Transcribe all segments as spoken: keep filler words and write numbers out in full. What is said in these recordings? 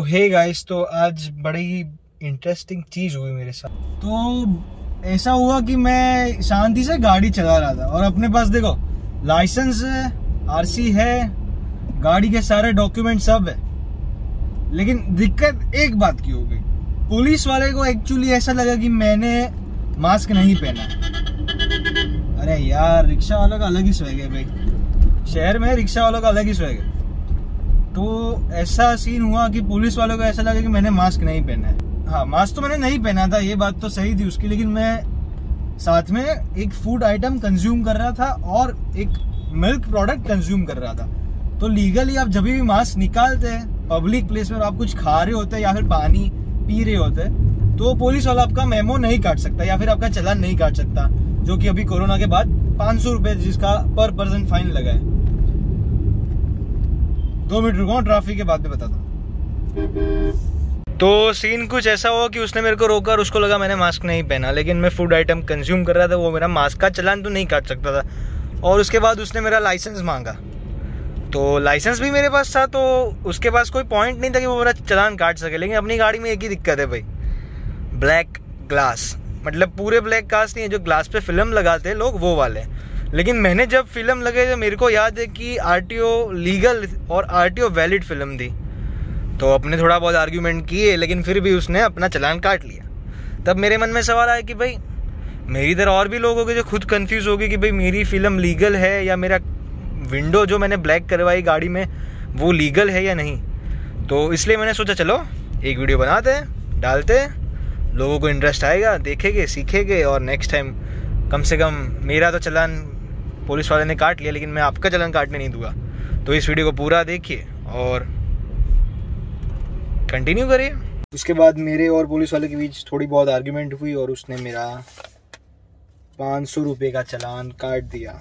Hey guys, तो आज बड़ी इंटरेस्टिंग चीज हुई मेरे साथ। तो ऐसा हुआ कि मैं शांति से गाड़ी चला रहा था और अपने पास देखो लाइसेंस है, आरसी है, गाड़ी के सारे डॉक्यूमेंट सब है, लेकिन दिक्कत एक बात की हो गई। पुलिस वाले को एक्चुअली ऐसा लगा कि मैंने मास्क नहीं पहना। अरे यार, रिक्शा वालों का अलग ही स्वैग है भाई, शहर में रिक्शा वालों का अलग ही स्वैग है। तो ऐसा सीन हुआ कि पुलिस वालों को ऐसा लगा कि मैंने मास्क नहीं पहना है। हाँ, मास्क तो मैंने नहीं पहना था, ये बात तो सही थी उसकी, लेकिन मैं साथ में एक फूड आइटम कंज्यूम कर रहा था और एक मिल्क प्रोडक्ट कंज्यूम कर रहा था। तो लीगली आप जब भी मास्क निकालते हैं पब्लिक प्लेस में, आप कुछ खा रहे होते हैं या फिर पानी पी रहे होते हैं, तो पुलिस वाला आपका मेमो नहीं काट सकता या फिर आपका चालान नहीं काट सकता, जो कि अभी कोरोना के बाद पाँच सौ रुपए जिसका पर पर्सन फाइन लगा है। दो मिनट रुको, ट्रैफिक के बाद में बताता हूँ। तो सीन कुछ ऐसा हुआ कि उसने मेरे को रोका और उसको लगा मैंने मास्क नहीं पहना, लेकिन मैं फूड आइटम कंज्यूम कर रहा था, वो मेरा मास्क का चालान तो नहीं काट सकता था। और उसके बाद उसने मेरा लाइसेंस मांगा, तो लाइसेंस भी मेरे पास था, तो उसके पास कोई पॉइंट नहीं था कि वो मेरा चालान काट सके। लेकिन अपनी गाड़ी में एक ही दिक्कत है भाई, ब्लैक ग्लास, मतलब पूरे ब्लैक ग्लास नहीं है, जो ग्लास पे फिल्म लगाते हैं लोग वो वाले। लेकिन मैंने जब फिल्म लगे तो मेरे को याद है कि आरटीओ लीगल और आरटीओ वैलिड फिल्म थी, तो अपने थोड़ा बहुत आर्ग्यूमेंट किए, लेकिन फिर भी उसने अपना चालान काट लिया। तब मेरे मन में सवाल आया कि भाई मेरी तरह और भी लोग होंगे जो खुद कंफ्यूज हो गए कि भाई मेरी फिल्म लीगल है या मेरा विंडो जो मैंने ब्लैक करवाई गाड़ी में वो लीगल है या नहीं। तो इसलिए मैंने सोचा चलो एक वीडियो बनाते हैं, डालते हैं, लोगों को इंटरेस्ट आएगा, देखेंगे, सीखेंगे, और नेक्स्ट टाइम कम से कम मेरा तो चालान पुलिस वाले ने काट लिया, लेकिन मैं आपका चालान काटने नहीं दूंगा। तो इस वीडियो को पूरा देखिए और कंटिन्यू करिए। उसके बाद मेरे और पुलिस वाले के बीच थोड़ी बहुत आर्ग्यूमेंट हुई और उसने मेरा पाँच सौ रुपये का चालान काट दिया।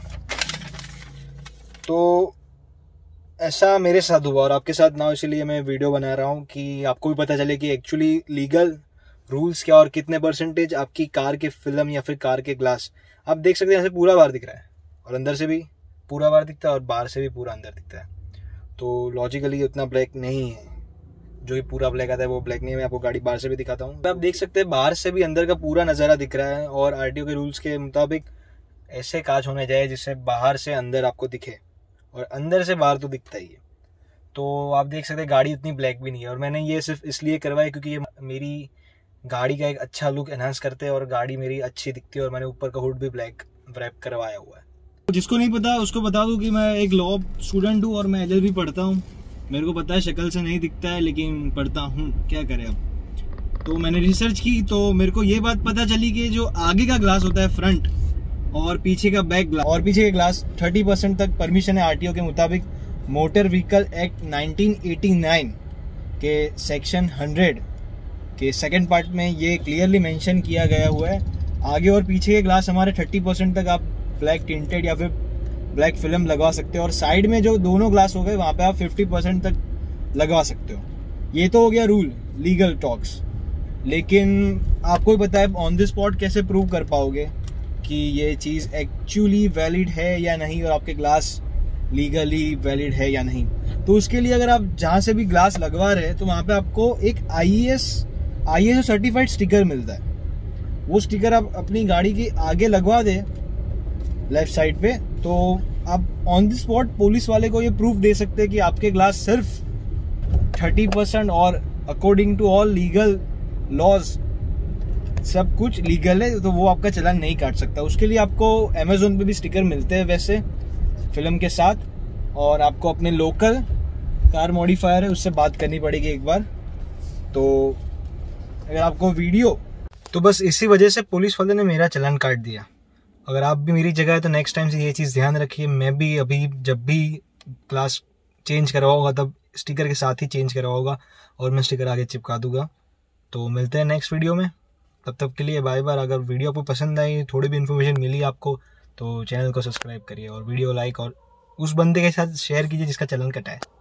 तो ऐसा मेरे साथ हुआ और आपके साथ ना, इसलिए मैं वीडियो बना रहा हूँ कि आपको भी पता चले कि एक्चुअली लीगल रूल्स क्या और कितने परसेंटेज आपकी कार के फिल्म या फिर कार के ग्लास। आप देख सकते हैं, यहाँ से पूरा बाहर दिख रहा है और अंदर से भी पूरा बाहर दिखता है और बाहर से भी पूरा अंदर दिखता है। तो लॉजिकली उतना ब्लैक नहीं है, जो ये पूरा ब्लैक आता है वो ब्लैक नहीं है। मैं आपको गाड़ी बाहर से भी दिखाता हूँ, आप देख सकते हैं बाहर से भी अंदर का पूरा नज़ारा दिख रहा है। और आरटीओ के रूल्स के मुताबिक ऐसे कांच होने चाहिए जिससे बाहर से अंदर आपको दिखे और अंदर से बाहर तो दिखता ही है। तो आप देख सकते हैं गाड़ी उतनी ब्लैक भी नहीं है, और मैंने ये सिर्फ इसलिए करवाया क्योंकि ये मेरी गाड़ी का एक अच्छा लुक एनहांस करते हैं और गाड़ी मेरी अच्छी दिखती है। और मैंने ऊपर का हुड भी ब्लैक रैप करवाया हुआ है। जिसको नहीं पता उसको बता दूं कि मैं एक लॉ स्टूडेंट हूँ और मैं एलएलबी पढ़ता हूँ। मेरे को पता है शक्ल से नहीं दिखता है, लेकिन पढ़ता हूँ, क्या करें अब। तो मैंने रिसर्च की तो मेरे को ये बात पता चली कि जो आगे का ग्लास होता है फ्रंट और पीछे का बैक ग्लास और पीछे का ग्लास तीस परसेंट तक परमिशन है आरटीओ के मुताबिक। Motor vehicle act nineteen eighty nine के सेक्शन हंड्रेड के सेकंड पार्ट में ये क्लियरली मेंशन किया गया हुआ है। आगे और पीछे के ग्लास हमारे तीस परसेंट तक आप ब्लैक टिंटेड या फिर ब्लैक फिल्म लगवा सकते हो, और साइड में जो दोनों ग्लास हो गए वहाँ पे आप पचास परसेंट तक लगवा सकते हो। ये तो हो गया रूल, लीगल टॉक्स। लेकिन आपको भी पता है ऑन द स्पॉट कैसे प्रूव कर पाओगे कि ये चीज़ एक्चुअली वैलिड है या नहीं और आपके ग्लास लीगली वैलिड है या नहीं। तो उसके लिए अगर आप जहाँ से भी ग्लास लगवा रहे हैं तो वहाँ पे आपको एक आईएएस आईएएस सर्टिफाइड स्टिकर मिलता है। वो स्टिकर आप अपनी गाड़ी के आगे लगवा दे लेफ्ट साइड पे, तो आप ऑन द स्पॉट पुलिस वाले को ये प्रूफ दे सकते हैं कि आपके ग्लास सिर्फ तीस परसेंट और according to all legal laws सब कुछ लीगल है, तो वो आपका चालान नहीं काट सकता। उसके लिए आपको अमेजोन पे भी स्टिकर मिलते हैं वैसे फिल्म के साथ, और आपको अपने लोकल कार मॉडिफायर है उससे बात करनी पड़ेगी एक बार। तो अगर आपको वीडियो, तो बस इसी वजह से पुलिस वाले ने मेरा चालान काट दिया। अगर आप भी मेरी जगह है तो नेक्स्ट टाइम से ये चीज़ ध्यान रखिए। मैं भी अभी जब भी क्लास चेंज करवाऊंगा तब स्टिकर के साथ ही चेंज करवाऊंगा और मैं स्टिकर आगे चिपका दूंगा। तो मिलते हैं नेक्स्ट वीडियो में, तब तक के लिए बाय बाय। अगर वीडियो आपको पसंद आई, थोड़ी भी इन्फॉर्मेशन मिली आपको, तो चैनल को सब्सक्राइब करिए और वीडियो लाइक और उस बंदे के साथ शेयर कीजिए जिसका चालान कटा है।